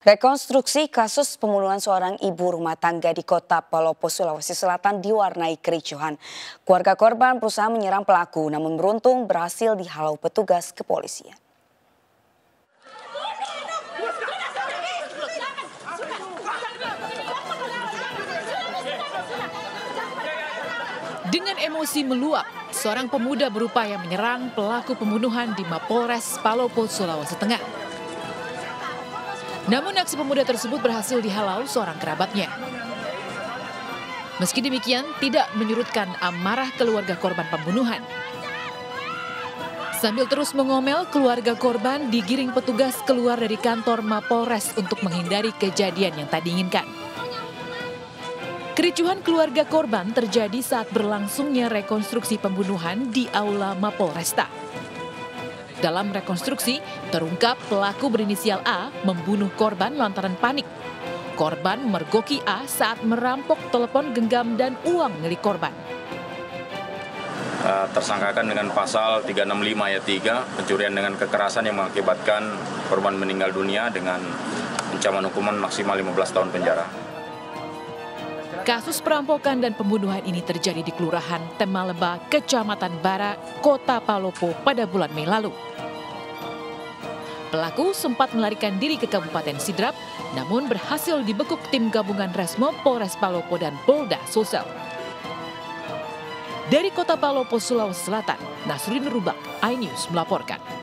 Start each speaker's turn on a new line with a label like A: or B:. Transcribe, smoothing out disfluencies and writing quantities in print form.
A: Rekonstruksi kasus pembunuhan seorang ibu rumah tangga di Kota Palopo, Sulawesi Selatan diwarnai kericuhan. Keluarga korban berusaha menyerang pelaku, namun beruntung berhasil dihalau petugas kepolisian.
B: Dengan emosi meluap, seorang pemuda berupaya menyerang pelaku pembunuhan di Mapolres Palopo, Sulawesi Tengah. Namun aksi pemuda tersebut berhasil dihalau seorang kerabatnya. Meski demikian, tidak menyurutkan amarah keluarga korban pembunuhan. Sambil terus mengomel, keluarga korban digiring petugas keluar dari kantor Mapolres untuk menghindari kejadian yang tak diinginkan. Kericuhan keluarga korban terjadi saat berlangsungnya rekonstruksi pembunuhan di Aula Mapolresta. Dalam rekonstruksi, terungkap pelaku berinisial A membunuh korban lantaran panik. Korban memergoki A saat merampok telepon genggam dan uang milik korban.
C: Tersangkakan dengan pasal 365 ayat 3, pencurian dengan kekerasan yang mengakibatkan korban meninggal dunia dengan ancaman hukuman maksimal 15 tahun penjara.
B: Kasus perampokan dan pembunuhan ini terjadi di Kelurahan Temaleba, Kecamatan Bara, Kota Palopo pada bulan Mei lalu. Pelaku sempat melarikan diri ke Kabupaten Sidrap, namun berhasil dibekuk tim gabungan Resmo Polres Palopo dan Polda Sulsel. Dari Kota Palopo, Sulawesi Selatan, Nasruddin Rubak, iNews melaporkan.